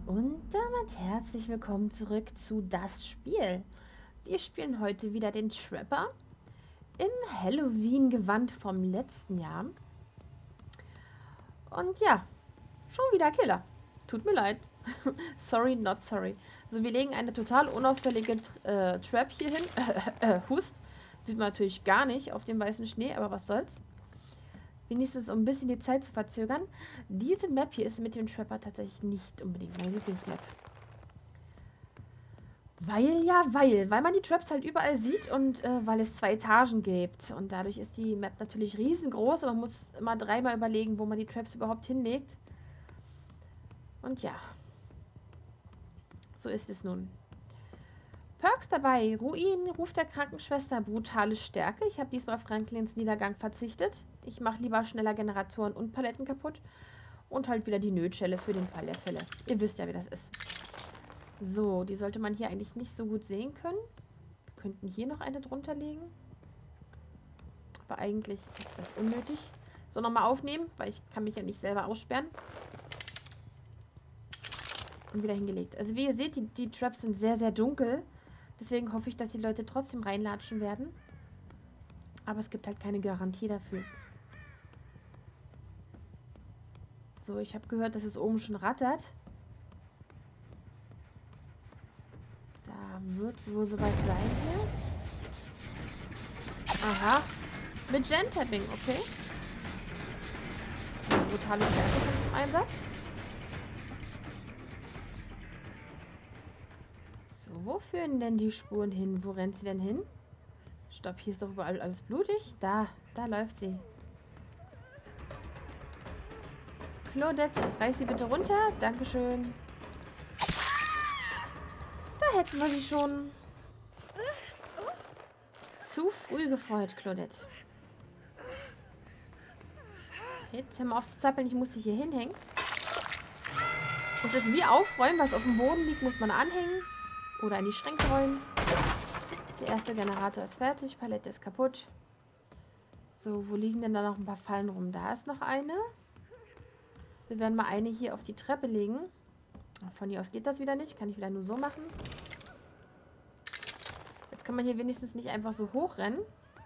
Und damit herzlich willkommen zurück zu Das Spiel. Wir spielen heute wieder den Trapper im Halloween-Gewand vom letzten Jahr. Und ja, schon wieder Killer. Tut mir leid. Sorry, not sorry. So, wir legen eine total unauffällige Trap hier hin. Hust. Sieht man natürlich gar nicht auf dem weißen Schnee, aber was soll's. Wenigstens um ein bisschen die Zeit zu verzögern. Diese Map hier ist mit dem Trapper tatsächlich nicht unbedingt meine Lieblingsmap. Weil man die Traps halt überall sieht und weil es 2 Etagen gibt. Und dadurch ist die Map natürlich riesengroß, aber man muss immer dreimal überlegen, wo man die Traps überhaupt hinlegt. Und ja, so ist es nun. Perks dabei. Ruin, Ruf der Krankenschwester, brutale Stärke. Ich habe diesmal auf Franklins Niedergang verzichtet. Ich mache lieber schneller Generatoren und Paletten kaputt. Und halt wieder die Nötschelle für den Fall der Fälle. Ihr wisst ja, wie das ist. So, die sollte man hier eigentlich nicht so gut sehen können. Wir könnten hier noch eine drunter legen. Aber eigentlich ist das unnötig. So, nochmal aufnehmen, weil ich kann mich ja nicht selber aussperren. Und wieder hingelegt. Also wie ihr seht, die Traps sind sehr, sehr dunkel. Deswegen hoffe ich, dass die Leute trotzdem reinlatschen werden. Aber es gibt halt keine Garantie dafür. So, ich habe gehört, dass es oben schon rattert. Da wird es wohl soweit sein hier. Aha. Mit Gen-Tapping, okay. Die brutale Stärke kommt zum Einsatz. So, wo führen denn die Spuren hin? Wo rennt sie denn hin? Stopp, hier ist doch überall alles blutig. Da läuft sie. Claudette, reiß sie bitte runter. Dankeschön. Da hätten wir sie schon. Zu früh gefreut, Claudette. Jetzt hör mal auf zu zappeln, ich muss dich hier hinhängen. Das ist wie aufräumen, was auf dem Boden liegt, muss man anhängen. Oder in die Schränke räumen. Der erste Generator ist fertig, Palette ist kaputt. So, wo liegen denn da noch ein paar Fallen rum? Da ist noch eine. Wir werden mal eine hier auf die Treppe legen. Von hier aus geht das wieder nicht. Kann ich wieder nur so machen. Jetzt kann man hier wenigstens nicht einfach so hochrennen.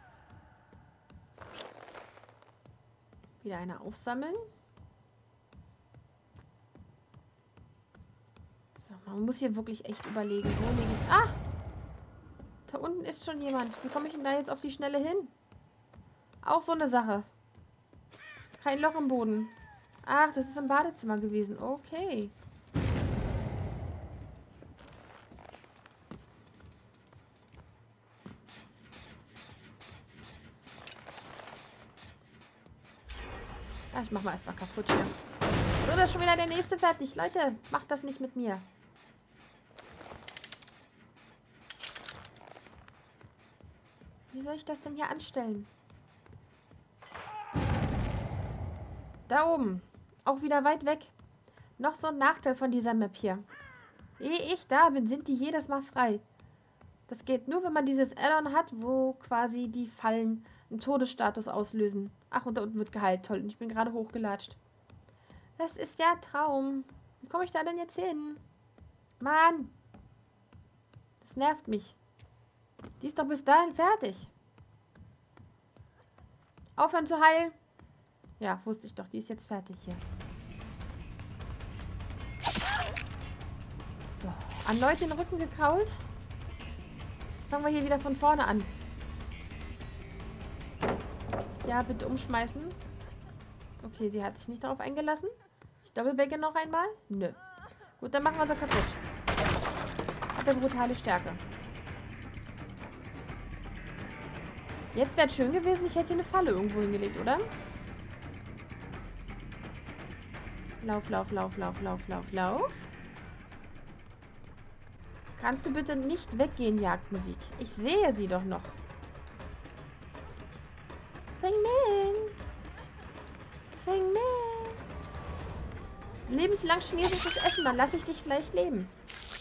Wieder eine aufsammeln. So, man muss hier wirklich echt überlegen. Wo lege ich... Ah! Da unten ist schon jemand. Wie komme ich denn da jetzt auf die Schnelle hin? Auch so eine Sache. Kein Loch im Boden. Ach, das ist im Badezimmer gewesen. Okay. Ja, ich mach mal erstmal kaputt hier. So, da ist schon wieder der nächste fertig. Leute, macht das nicht mit mir. Wie soll ich das denn hier anstellen? Da oben. Auch wieder weit weg. Noch so ein Nachteil von dieser Map hier. Ehe ich da bin, sind die jedes Mal frei. Das geht nur, wenn man dieses Add-on hat, wo quasi die Fallen einen Todesstatus auslösen. Ach, und da unten wird geheilt. Toll. Und ich bin gerade hochgelatscht. Das ist ja Traum. Wie komme ich da denn jetzt hin? Mann. Das nervt mich. Die ist doch bis dahin fertig. Aufhören zu heilen. Ja, wusste ich doch. Die ist jetzt fertig hier. So. Erneut den Rücken gekrault. Jetzt fangen wir hier wieder von vorne an. Ja, bitte umschmeißen. Okay, sie hat sich nicht darauf eingelassen. Ich doppelbacke noch einmal. Nö. Gut, dann machen wir sie kaputt. Hat eine brutale Stärke. Jetzt wäre es schön gewesen, ich hätte hier eine Falle irgendwo hingelegt, oder? Lauf, lauf, lauf, lauf, lauf, lauf, lauf. Kannst du bitte nicht weggehen, Jagdmusik? Ich sehe sie doch noch. Fengmin! Fengmin! Lebenslang chinesisches Essen, dann lasse ich dich vielleicht leben.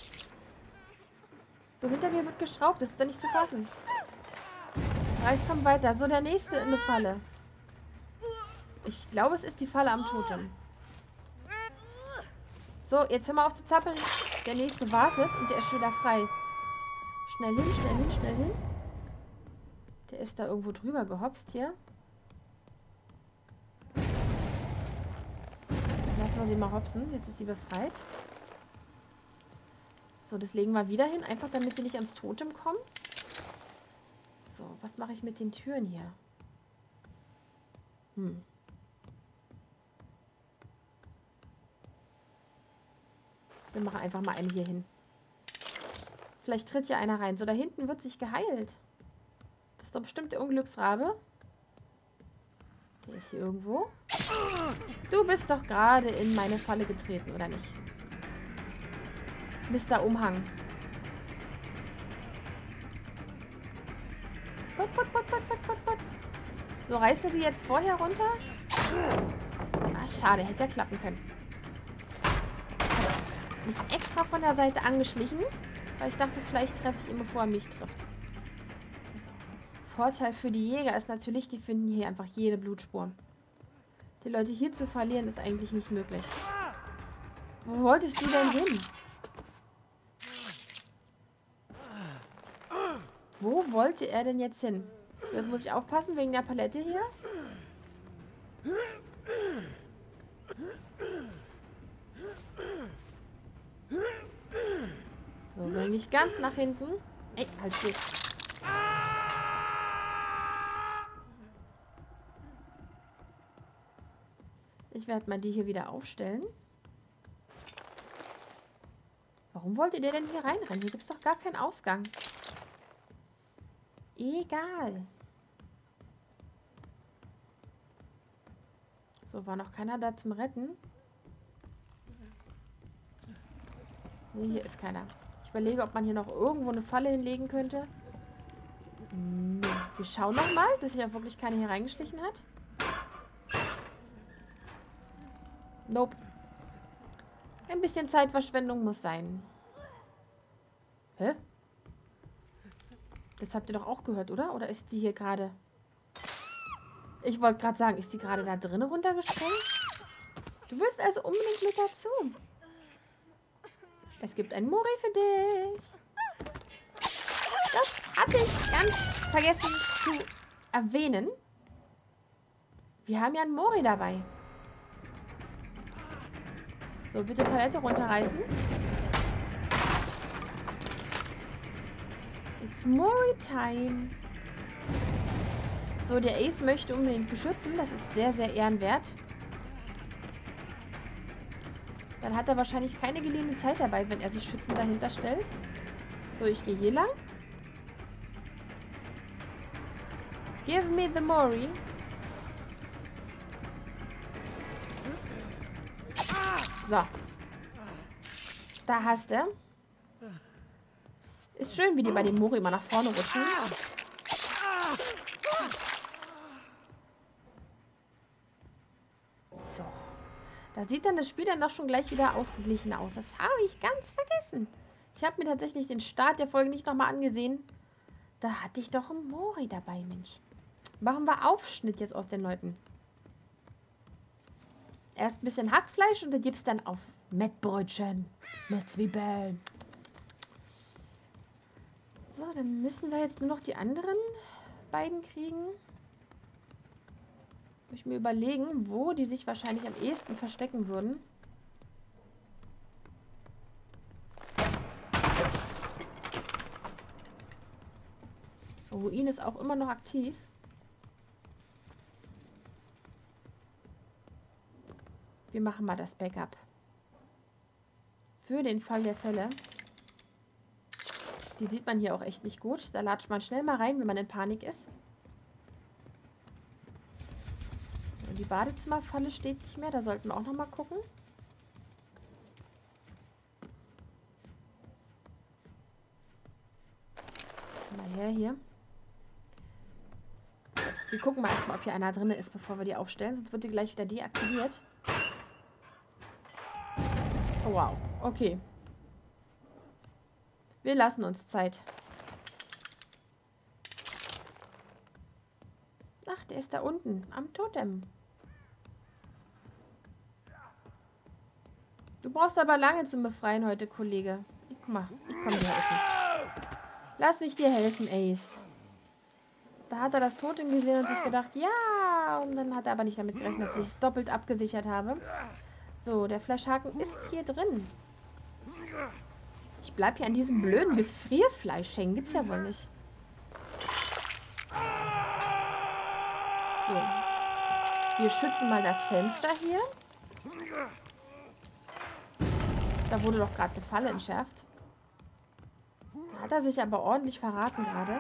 So, hinter mir wird geschraubt, das ist doch nicht zu fassen. Reis kommt weiter. So, der nächste in der Falle. Ich glaube, es ist die Falle am Totem. So, jetzt hör mal auf zu zappeln. Der nächste wartet und der ist schon wieder frei. Schnell hin, schnell hin, schnell hin. Der ist da irgendwo drüber gehopst hier. Lassen wir sie mal hopsen. Jetzt ist sie befreit. So, das legen wir wieder hin. Einfach damit sie nicht ans Totem kommen. So, was mache ich mit den Türen hier? Wir machen einfach mal eine hier hin. Vielleicht tritt hier einer rein. So, da hinten wird sich geheilt. Das ist doch bestimmt der Unglücksrabe. Der ist hier irgendwo. Du bist doch gerade in meine Falle getreten, oder nicht? Mr. Umhang. Put, put, put, put, put, put, put. So, reißt er die jetzt vorher runter? Ah, schade, hätte ja klappen können. Mich extra von der Seite angeschlichen, weil ich dachte, vielleicht treffe ich ihn, bevor er mich trifft. Vorteil für die Jäger ist natürlich, die finden hier einfach jede Blutspur. Die Leute hier zu verlieren, ist eigentlich nicht möglich. Wo wolltest du denn hin? Wo wollte er denn jetzt hin? So, jetzt muss ich aufpassen wegen der Palette hier. So, will nicht ganz nach hinten. Ey, halt still. Ich werde mal die hier wieder aufstellen. Warum wollt ihr denn hier reinrennen? Hier gibt es doch gar keinen Ausgang. Egal. So, war noch keiner da zum Retten? Nee, hier ist keiner. Ich überlege, ob man hier noch irgendwo eine Falle hinlegen könnte. Nee. Wir schauen nochmal, dass sich ja wirklich keiner hier reingeschlichen hat. Nope. Ein bisschen Zeitverschwendung muss sein. Hä? Das habt ihr doch auch gehört, oder? Oder ist die hier gerade... Ich wollte gerade sagen, ist die gerade da drinnen runtergesprengt? Du willst also unbedingt mit dazu. Es gibt ein Mori für dich. Das hatte ich ganz vergessen zu erwähnen. Wir haben ja einen Mori dabei. So, bitte Palette runterreißen. It's Mori time. So, der Ace möchte unbedingt beschützen. Das ist sehr, sehr ehrenwert. Dann hat er wahrscheinlich keine geliehene Zeit dabei, wenn er sich schützend dahinter stellt. So, ich gehe hier lang. Give me the Mori. So. Da hast du. Ist schön, wie die bei dem Mori immer nach vorne rutschen. So. Da sieht dann das Spiel dann doch schon gleich wieder ausgeglichen aus. Das habe ich ganz vergessen. Ich habe mir tatsächlich den Start der Folge nicht nochmal angesehen. Da hatte ich doch einen Mori dabei, Mensch. Machen wir Aufschnitt jetzt aus den Leuten. Erst ein bisschen Hackfleisch und dann gibt's dann auf Mettbrötchen mit Zwiebeln. So, dann müssen wir jetzt nur noch die anderen beiden kriegen. Muss ich mir überlegen, wo die sich wahrscheinlich am ehesten verstecken würden. Ruin ist auch immer noch aktiv. Wir machen mal das Backup. Für den Fall der Fälle. Die sieht man hier auch echt nicht gut. Da latscht man schnell mal rein, wenn man in Panik ist. Und die Badezimmerfalle steht nicht mehr. Da sollten wir auch noch mal gucken. Mal her hier. Wir gucken mal erstmal, ob hier einer drin ist, bevor wir die aufstellen. Sonst wird die gleich wieder deaktiviert. Oh, wow. Okay. Wir lassen uns Zeit. Ach, der ist da unten. Am Totem. Du brauchst aber lange zum Befreien heute, Kollege. Guck mal, ich komme dir helfen. Lass mich dir helfen, Ace. Da hat er das Totem gesehen und sich gedacht, ja. Und dann hat er aber nicht damit gerechnet, dass ich es doppelt abgesichert habe. So, der Fleischhaken ist hier drin. Ich bleib hier an diesem blöden Gefrierfleisch hängen. Gibt's ja wohl nicht. So. Wir schützen mal das Fenster hier. Da wurde doch gerade eine Falle entschärft. Da hat er sich aber ordentlich verraten gerade.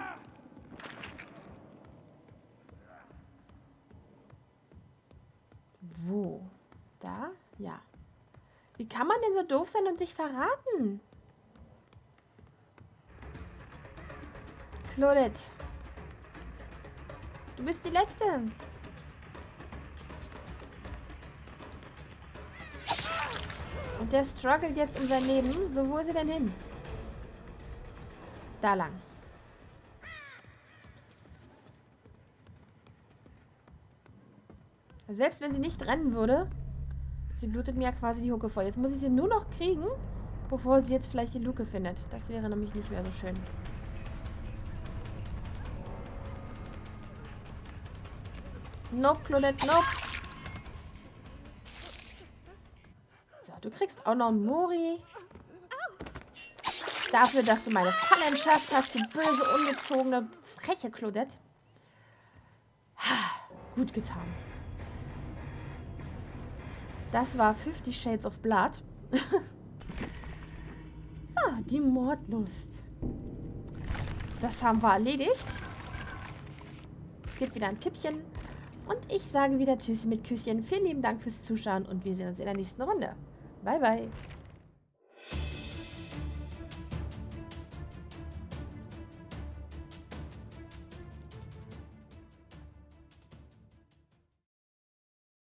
Wo? Da? Ja. Wie kann man denn so doof sein und sich verraten? Claudette. Du bist die Letzte. Und der struggelt jetzt um sein Leben. So, wo ist sie denn hin? Da lang. Selbst wenn sie nicht rennen würde, sie blutet mir ja quasi die Hucke voll. Jetzt muss ich sie nur noch kriegen, bevor sie jetzt vielleicht die Luke findet. Das wäre nämlich nicht mehr so schön. Nope, Claudette, nope. So, du kriegst auch noch einen Mori. Dafür, dass du meine Falle entschärft hast, du böse, ungezogene, freche Claudette. Gut getan. Das war 50 Shades of Blood. So, die Mordlust. Das haben wir erledigt. Es gibt wieder ein Pippchen. Und ich sage wieder Tschüss mit Küsschen. Vielen lieben Dank fürs Zuschauen und wir sehen uns in der nächsten Runde. Bye, bye.